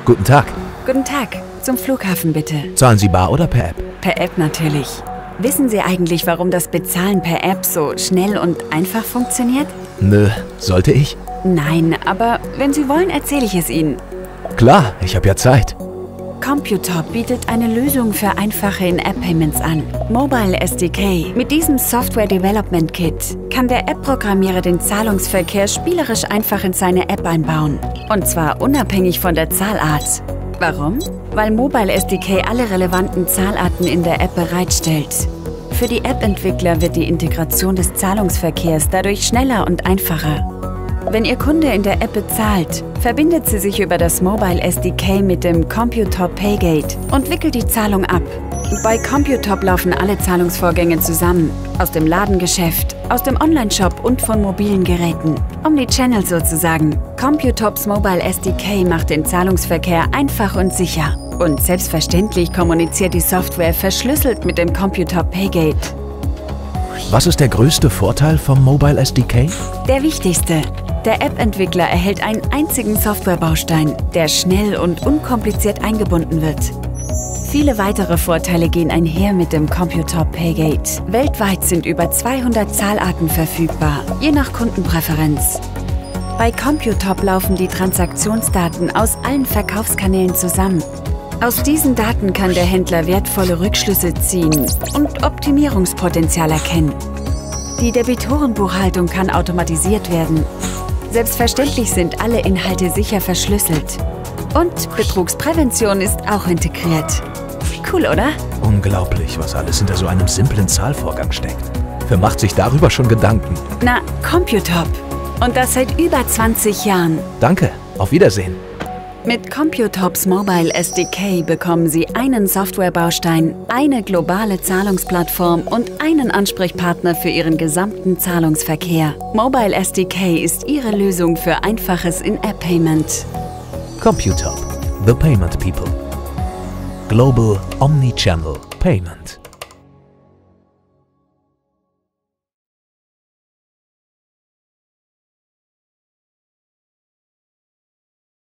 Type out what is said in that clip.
Guten Tag. Guten Tag. Zum Flughafen bitte. Zahlen Sie bar oder per App? Per App natürlich. Wissen Sie eigentlich, warum das Bezahlen per App so schnell und einfach funktioniert? Nö, sollte ich? Nein, aber wenn Sie wollen, erzähle ich es Ihnen. Klar, ich habe ja Zeit. Computop bietet eine Lösung für einfache In-App-Payments an. Mobile SDK. Mit diesem Software Development Kit kann der App-Programmierer den Zahlungsverkehr spielerisch einfach in seine App einbauen. Und zwar unabhängig von der Zahlart. Warum? Weil Mobile SDK alle relevanten Zahlarten in der App bereitstellt. Für die App-Entwickler wird die Integration des Zahlungsverkehrs dadurch schneller und einfacher. Wenn Ihr Kunde in der App bezahlt, verbindet sie sich über das Mobile SDK mit dem Computop Paygate und wickelt die Zahlung ab. Bei Computop laufen alle Zahlungsvorgänge zusammen. Aus dem Ladengeschäft, aus dem Onlineshop und von mobilen Geräten. Omnichannel sozusagen. Computops Mobile SDK macht den Zahlungsverkehr einfach und sicher. Und selbstverständlich kommuniziert die Software verschlüsselt mit dem Computop Paygate. Was ist der größte Vorteil vom Mobile SDK? Der wichtigste. Der App-Entwickler erhält einen einzigen Softwarebaustein, der schnell und unkompliziert eingebunden wird. Viele weitere Vorteile gehen einher mit dem Computop Paygate. Weltweit sind über 200 Zahlarten verfügbar, je nach Kundenpräferenz. Bei Computop laufen die Transaktionsdaten aus allen Verkaufskanälen zusammen. Aus diesen Daten kann der Händler wertvolle Rückschlüsse ziehen und Optimierungspotenzial erkennen. Die Debitorenbuchhaltung kann automatisiert werden. Selbstverständlich sind alle Inhalte sicher verschlüsselt. Und Betrugsprävention ist auch integriert. Cool, oder? Unglaublich, was alles hinter so einem simplen Zahlvorgang steckt. Wer macht sich darüber schon Gedanken? Na, Computop. Und das seit über 20 Jahren. Danke, auf Wiedersehen. Mit Computops Mobile SDK bekommen Sie einen Softwarebaustein, eine globale Zahlungsplattform und einen Ansprechpartner für Ihren gesamten Zahlungsverkehr. Mobile SDK ist Ihre Lösung für einfaches In-App-Payment. Computop, the payment people. Global Omnichannel Payment.